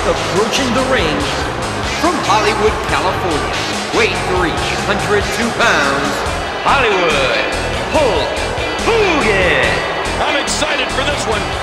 approaching the ring from Hollywood, California, weight 302 pounds, Hollywood Hulk Hogan. I'm excited for this one.